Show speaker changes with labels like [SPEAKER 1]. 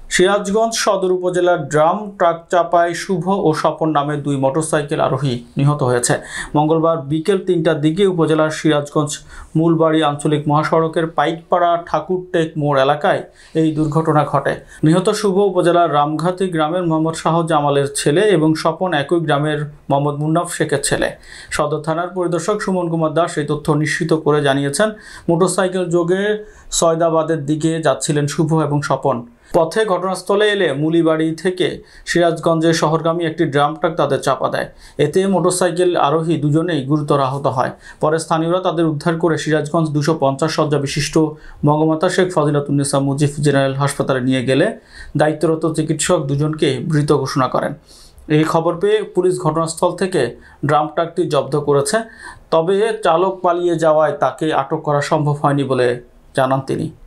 [SPEAKER 1] সিরাজগঞ্জ সদর উপজেলার drum truck চাপায় শুভ ও স্বপন নামে দুই মোটরসাইকেল আরোহী নিহত হয়েছে। মঙ্গলবার বিকেল ৩টার দিকে উপজেলার সিরাজগঞ্জ মূলবাড়ি আঞ্চলিক মহাসড়কের পাইকপাড়া ঠাকুরটেক মোড় এলাকায় এই দুর্ঘটনা ঘটে। নিহত শুভ উপজেলার রামঘাতি গ্রামের মোহাম্মদ শাহ জামালের ছেলে এবং স্বপন একই গ্রামের মোহাম্মদ মুন্নাফ শেখের ছেলে। সদর থানার পরিদর্শক সুমন কুমার দাস এই তথ্য নিশ্চিত করে জানিয়েছেন, মোটরসাইকেল যোগে সয়দাবাদের দিকে যাচ্ছিলেন শুভ এবং স্বপন। পথে ঘটনাস্থলে এলে মুলিবাড়ি থেকে সিরাজগঞ্জের শহরগামী একটি ড্রাম ট্রাক তাদের চাপা দেয়। এতে মোটরসাইকেল আরোহী দুজনেই গুরুতর আহত হয়। পরে স্থানীয়রা তাদের উদ্ধার করে সিরাজগঞ্জ 250 শয্যা বিশিষ্ট বঙ্গমাতা শেখ ফজিলাতুন্নেসা মুজিব জেনারেল হাসপাতালে নিয়ে গেলে দায়িত্বরত চিকিৎসক দুজনকে মৃত ঘোষণা করেন। এই খবর পেয়ে পুলিশ ঘটনাস্থল থেকে ড্রাম ট্রাকটি জব্দ করেছে। তবে চালক পালিয়ে যাওয়ায় তাকে আটক করা সম্ভব হয়নি বলে জানান তিনি।